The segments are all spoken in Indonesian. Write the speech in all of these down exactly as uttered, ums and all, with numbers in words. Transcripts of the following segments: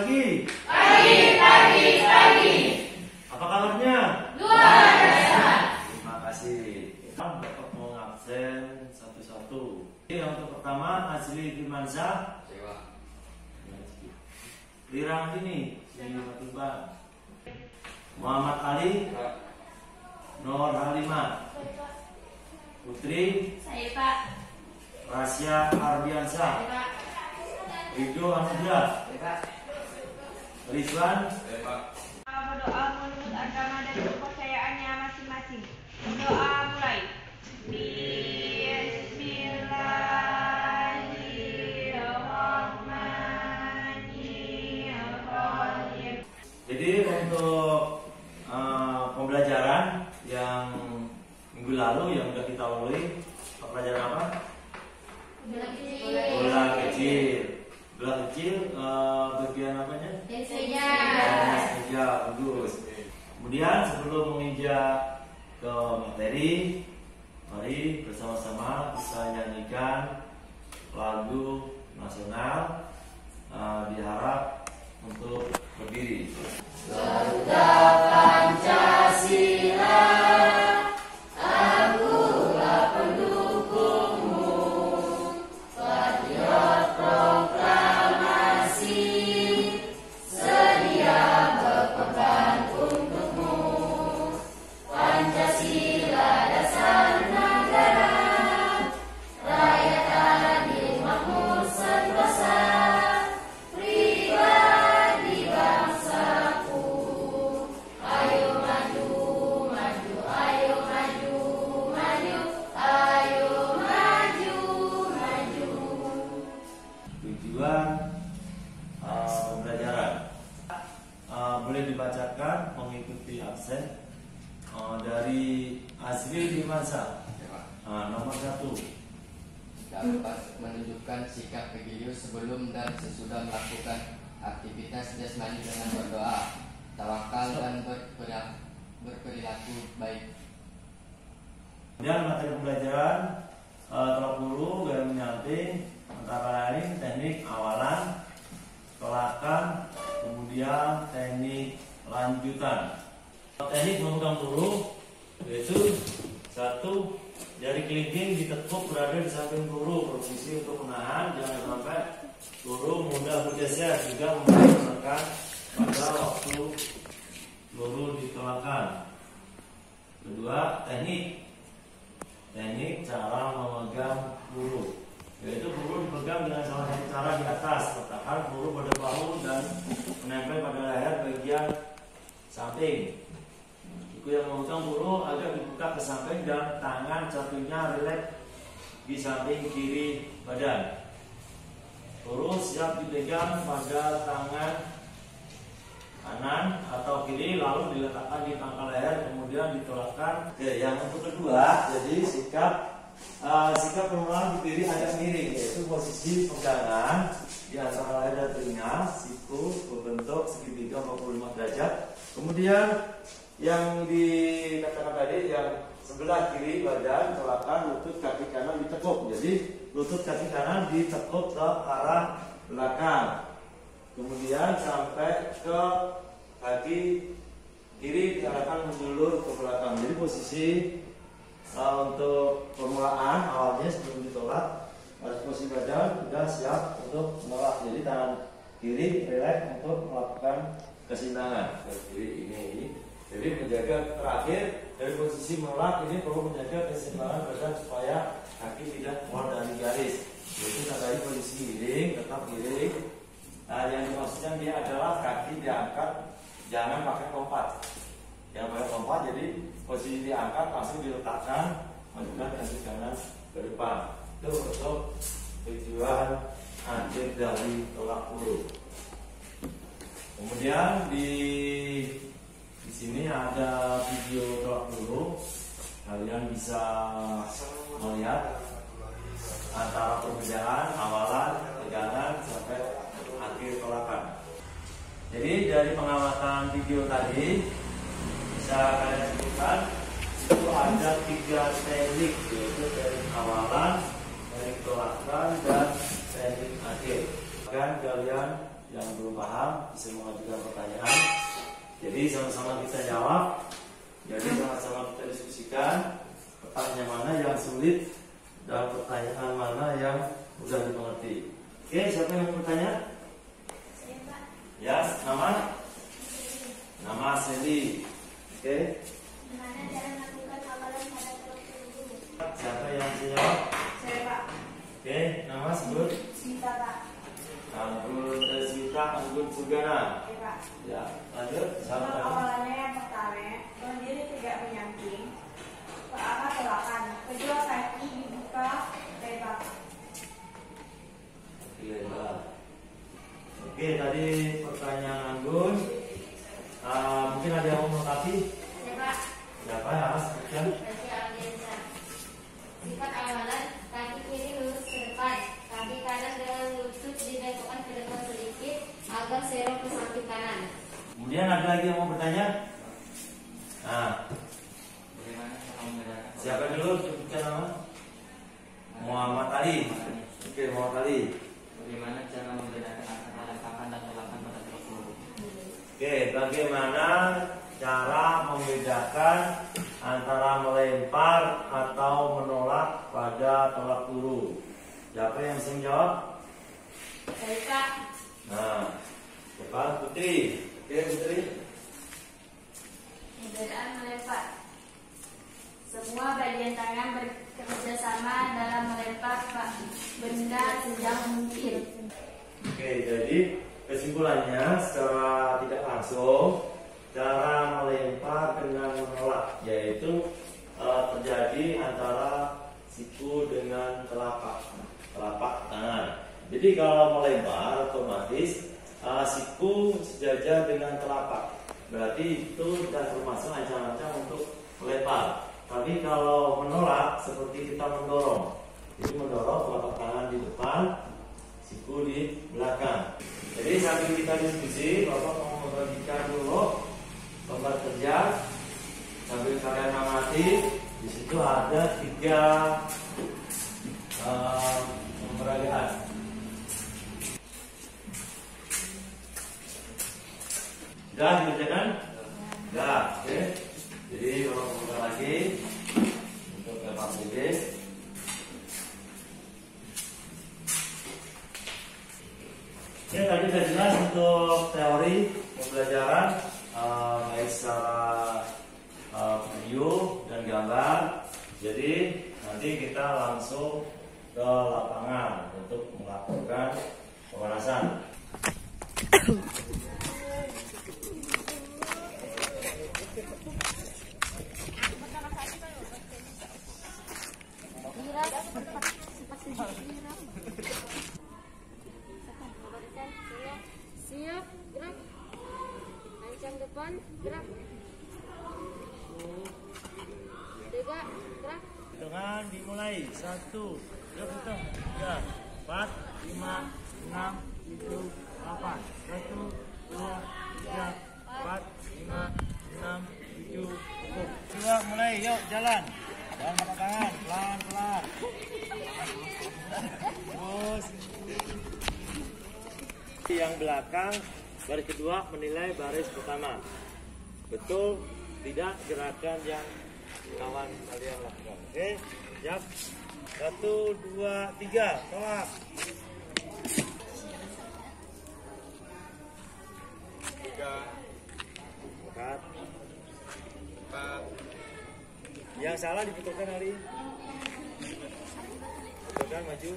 pagi. Pagi, pagi, pagi. Apa kabarnya? Luar biasa. Terima kasih. Kita dapat mau absen satu-satu. Yang untuk pertama Azli Firmansyah. Lirang ini di Matuban. Muhammad Ali. Nur Halimah. Putri. Saya Pak. Rasya Ardiansyah. Saya Pak. Ridho Anugrah. Rizwan. Berdoa menurut agama dan kepercayaannya masing-masing. Doa mulai. Bismillahirrahmanirrahim. Jadi untuk uh, pembelajaran yang minggu lalu yang sudah kita lalui, pelajaran apa? Bola kecil. Bola kecil uh, bagian apanya? Meja. Meja, bagus. Kemudian sebelum menginjak ke materi, mari bersama-sama bisa nyanyikan lagu nasional. Uh, diharap untuk berdiri. Garuda Pancasila, akulah pendukungmu, patriot proklamasi, sedia berkorban untukmu. Pancasila dasar negara, rakyat adil makmur sentosa, pribadi bangsaku. Ayo maju, maju, ayo maju, maju, ayo maju, maju. Tujuan uh, pembelajaran uh, boleh dibacakan mengikuti absen uh, dari Azli Firmansyah. Uh, nomor satu. Dapat menunjukkan sikap religius sebelum dan sesudah melakukan aktivitas jasmani dengan berdoa, tawakal dan berperi- berperilaku baik. Kemudian materi pembelajaran uh, tolak ukur gaya menyamping antara lain teknik awalan, tolakan, kemudian teknik lanjutan. Teknik memegang peluru yaitu satu, jari kelingking ditekuk berada di samping peluru, posisi untuk menahan jangan sampai peluru mudah bergeser, juga membantu menekan pada waktu peluru ditolakkan. Kedua, teknik teknik cara memegang peluru, yaitu peluru dipegang dengan salah satu cara di atas, letakkan peluru pada bahu dan menempel pada leher bagian samping. Siku yang memegang peluru agak dibuka ke samping dan tangan satunya rileks di samping kiri badan. Peluru siap dipegang pada tangan kanan atau kiri, lalu diletakkan di pangkal leher, kemudian ditolakkan. Oke, yang untuk kedua, jadi sikap uh, sikap penurunan berdiri agak miring, yaitu posisi pegangan di antara leher dan telinga, siku berbentuk segitiga empat puluh lima derajat. Kemudian yang dikatakan tadi yang sebelah kiri badan tolakkan, lutut kaki kanan ditekuk. Jadi lutut kaki kanan ditekuk ke arah belakang. Kemudian sampai ke kaki kiri diarahkan menjulur ke belakang. Jadi posisi uh, untuk permulaan awalnya sebelum ditolak, pada posisi badan sudah siap untuk menolak. Jadi tangan kiri rileks untuk melakukan kesimbangan. Kiri ini. Jadi menjaga terakhir dari posisi menolak ini perlu menjaga keseimbangan badan supaya kaki tidak keluar dari garis. Yaitu tadi posisi miring, tetap miring. Nah, yang dimaksudkan dia adalah kaki diangkat, jangan pakai lompat. Yang pakai lompat, jadi posisi diangkat langsung diletakkan, majukan kaki kanan ke depan. Itu untuk tujuan akhir dari tolak peluru. Kemudian di di sini ada video tolak peluru, kalian bisa melihat antara perbedaan awalan, pegangan sampai akhir tolakan. Jadi dari pengamatan video tadi bisa kalian sebutkan itu ada tiga teknik, yaitu teknik awalan, teknik tolakan, dan teknik akhir. Dan kalian yang belum paham bisa mengajukan pertanyaan. Jadi sama-sama kita jawab. Jadi sama-sama kita diskusikan pertanyaan mana yang sulit dan pertanyaan mana yang mudah dimengerti. Oke, siapa yang mau bertanya? Saya, Pak. Ya, nama? Nama Seli. Oke. Gimana cara melakukan hafalan pada telur peluru? Siapa yang bisa jawab? Saya, Pak. Oke, nama sebut. Sita, Pak. Anggun Deswita Anggun Sugana. Oke, Pak. Ya, lanjut. Siapa Untuk lagi? hafalannya yang pertama, berdiri tidak menyamping, ke arah telakan. Kedua kaki dibuka lebar. Lebar. Oke, tadi pertanyaan Anggun. Uh, mungkin ada yang mau melengkapi? Ya, Pak. Siapa ya? Sebutkan. Baca Aldiansa. Sifat hafalan, kaki kiri lurus ke depan, kaki kanan dengan lutut dibengkokkan ke depan sedikit agar serong ke samping kanan. Kemudian ada lagi yang mau bertanya? Nah, Bagaimana cara membedakan? siapa dulu? Sebutkan nama. Muhammad Ali. Oke, Muhammad Ali. Bagaimana cara membedakan antara lempakan dan tolakan pada telur peluru? Oke, bagaimana cara membedakan antara melempar atau menolak pada tolak peluru? Siapa yang bisa menjawab? Baik, Pak. Nah, siapa? Putri. Oke, Putri. Perbedaan melempar. Semua bagian tangan bekerja sama dalam melempar benda sejauh mungkin. Oke, jadi kesimpulannya secara tidak langsung cara melempar dengan menolak yaitu e, terjadi antara siku dengan telapak telapak tangan. Jadi kalau melempar otomatis e, siku sejajar dengan telapak. Berarti itu tidak termasuk ancang-ancang untuk melempar. Tapi kalau menolak seperti kita mendorong. Jadi mendorong telapak tangan di depan, siku di belakang. Jadi sambil kita diskusi, Bapak mau membagikan dulu gambar kerja sambil kalian amati. Di situ ada tiga uh, pemeragaan. Sudah dikerjakan? Sudah, oke. Jadi Bapak buka lagi untuk Bapak B D. Ya, tadi sudah jelas untuk teori pembelajaran uh, baik secara uh, video dan gambar. Jadi nanti kita langsung ke lapangan untuk melakukan pemanasan. Siap, gerak. Ancam depan, gerak. Tiga, gerak. Hitungan dimulai. Satu, dua, hitung. Tiga, empat, lima, enam, tujuh, delapan. Satu, dua, tiga, empat, lima, enam, tujuh, cukup. Dua, mulai. Yuk, jalan. Jangan pakai tangan, pelan-pelan. Terus. Yang belakang, baris kedua menilai baris pertama. Betul tidak gerakan yang kawan kalian lakukan. Oke, siap. Satu, dua, tiga, tolak. Tiga, empat, empat. Yang salah diputulkan Ali. Putulkan maju.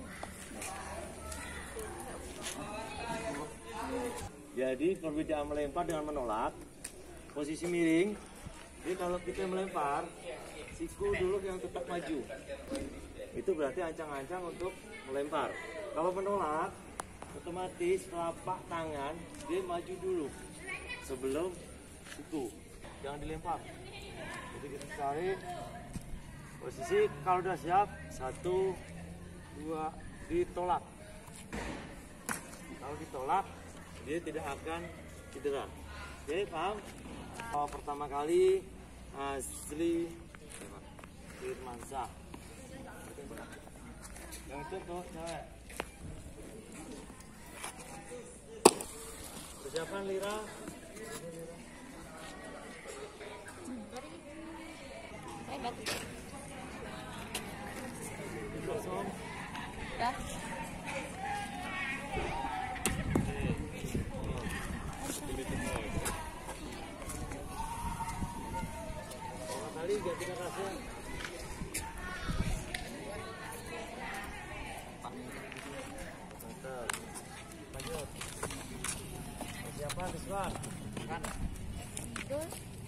Jadi perbedaan melempar dengan menolak, posisi miring. Jadi kalau kita melempar, siku dulu yang tetap maju. Itu berarti ancang-ancang untuk melempar. Kalau menolak, otomatis telapak tangan dia maju dulu sebelum siku. Jangan dilempar. Jadi kita cari posisi. Kalau udah siap, satu, dua, ditolak. Kalau ditolak, dia tidak akan cedera. Oke, paham? Oh, pertama kali Asli Firmansyah. Yang itu tuh cewek. Persiapan Lira. Kosong. Dah. Kali ganti kerasnya. Mantap. Lanjut. Persiapan Rizwan. Kan. Dul.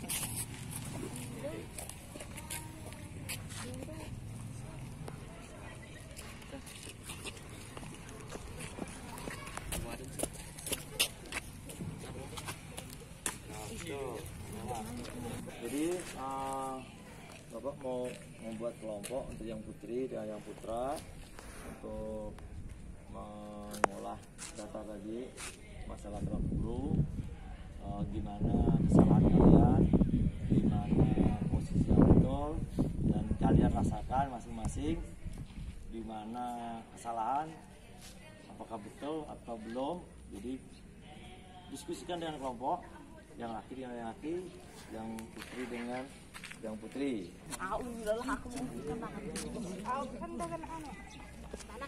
Jadi uh, Bapak mau membuat kelompok untuk yang putri dan yang putra untuk mengolah data tadi masalah tolak guru, uh, gimana kesalahan kalian, gimana posisi yang betul, dan kalian rasakan masing-masing di mana kesalahan, apakah betul atau belum. Jadi diskusikan dengan kelompok, yang laki dengan yang laki, yang putri dengan yang putri. Ah, udah lah aku mau bikin makan. Ah, kan udah kan anak. Mana?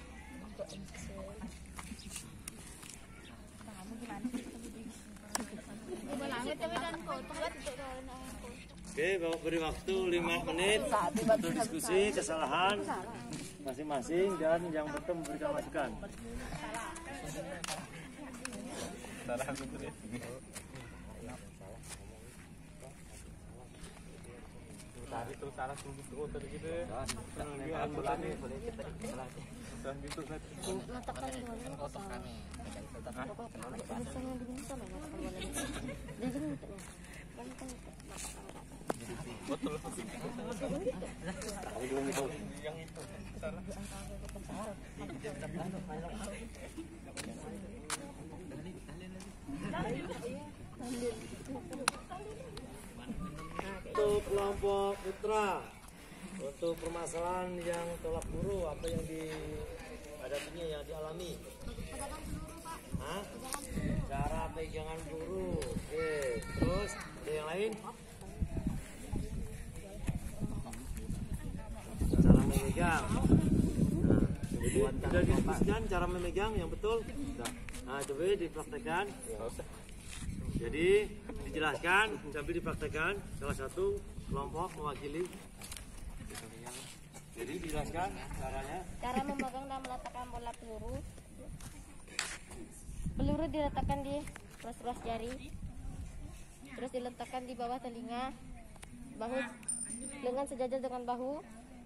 Kamu gimana? Langit tapi dan kotor kan itu aku. Oke, Bapak beri waktu lima menit untuk diskusi kesalahan masing-masing dan yang betul memberikan masukan. Salah aku tuh. Tadi terus salah tunggu terus tadi gitu ya. Ini ambulan nih. Dan gitu kan. Letakkan di mana? Letakkan. Letakkan di sana letakkan bola. Dia jangan letaknya. Kan kan betul. Yang itu salah. Untuk kelompok putra, untuk permasalahan yang tolak guru, apa yang dihadapinya, yang dialami? Hah? Cara pegangan guru. Oke, terus ada yang lain? Cara memegang. Nah, jadi sudah diskusikan cara memegang yang betul. Nah, coba dipraktekkan. Jadi dijelaskan sambil dipraktekkan, salah satu kelompok mewakili. Jadi dijelaskan caranya. cara memegang dan meletakkan bola peluru. Peluru diletakkan di ruas-ruas jari, terus diletakkan di bawah telinga, bahu lengan sejajar dengan bahu.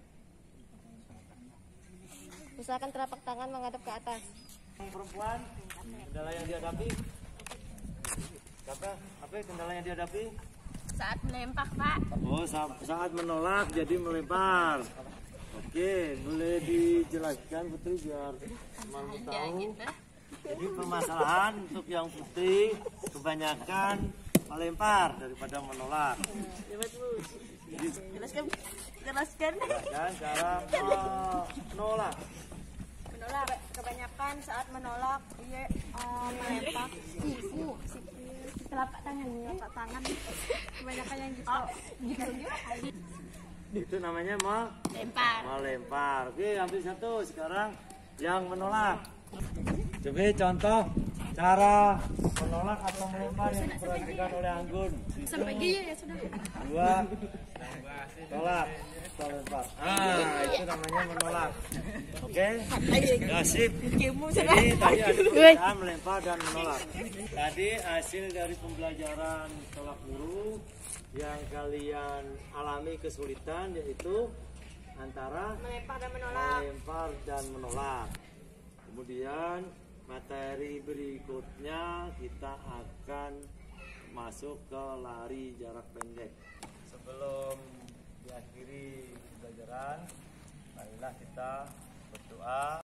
Usahakan telapak tangan menghadap ke atas. Perempuan, kendala yang dihadapi apa? Apa kendala yang dihadapi? Saat melempar, Pak. Oh, saat, saat menolak jadi melempar. Oke, boleh dijelaskan Putri biar teman tahu. Jadi permasalahan untuk yang putih kebanyakan melempar daripada menolak. Jadi, Jelaskan, jelaskan. jelaskan cara menolak. Menolak kebanyakan saat menolak dia uh, melempar siku telapak tangan telapak tangan kebanyakan yang gitu gitu Itu namanya lempar. melempar. Oke, ambil satu sekarang yang menolak. Coba contoh cara menolak atau melempar yang diperhatikan oleh Anggun. Sampai gini ya sudah. Dua, tolak, atau lempar. Ah, itu namanya menolak. Oke, ya sip. Jadi tadi ada perbedaan melempar dan menolak. Tadi hasil dari pembelajaran tolak guru yang kalian alami kesulitan yaitu antara Melempar dan menolak. melempar dan menolak. Kemudian materi berikutnya kita akan masuk ke lari jarak pendek. Sebelum diakhiri pembelajaran, marilah kita berdoa.